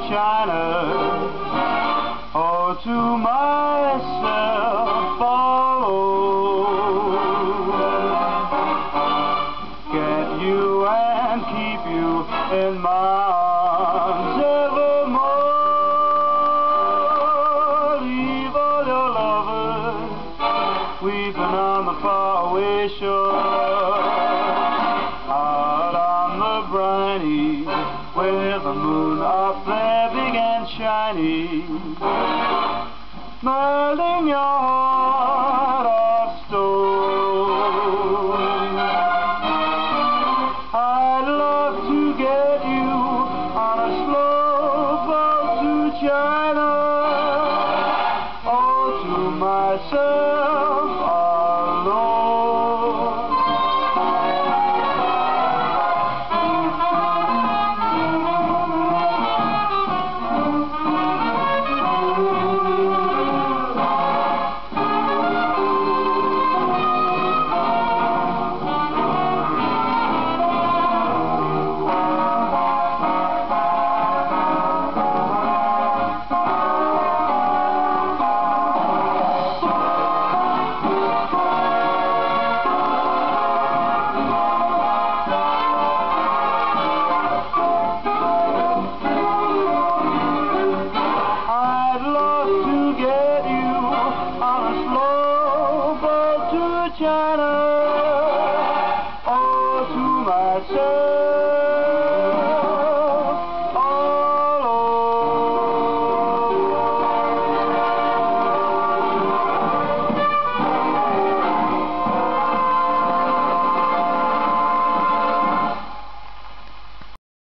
China, or to myself alone. Get you and keep you in my arms evermore. Leave all your lovers weeping on the faraway shore. Out on the briny, where the moon up there big and shiny, melting your heart of stone. I'd love to get you on a slow boat to China, all to myself alone. China.